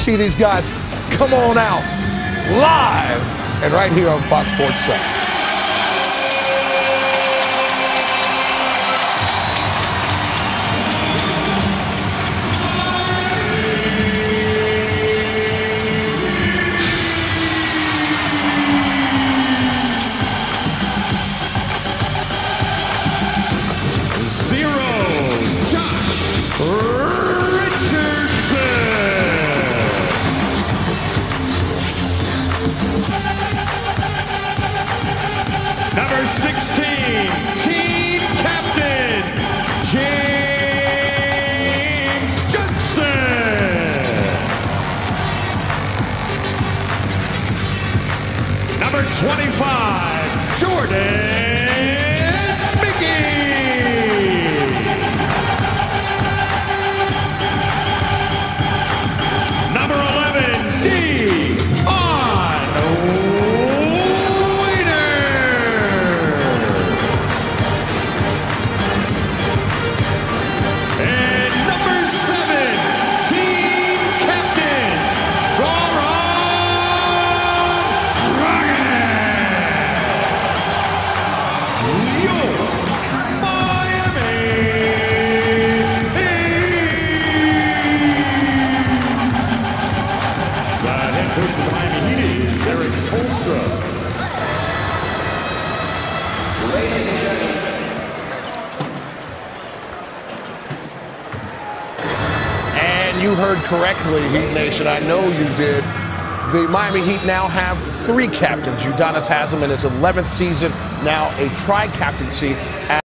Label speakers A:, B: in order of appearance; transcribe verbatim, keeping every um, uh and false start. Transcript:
A: See these guys come on out live and right here on Fox Sports seven.
B: Number sixteen, team captain, James Johnson. Number twenty-five, Jordan Mickey. Number eleven, Deon Waiters. And number seven, team captain, Goran Dragic. Your Miami Heat. The head coach of the Miami Heat is Erik Spoelstra.
C: Ladies and gentlemen.
A: And you heard correctly, Heat Nation. I know you did. The Miami Heat now have three captains. Udonis Haslem in his eleventh season, now a tri-captaincy.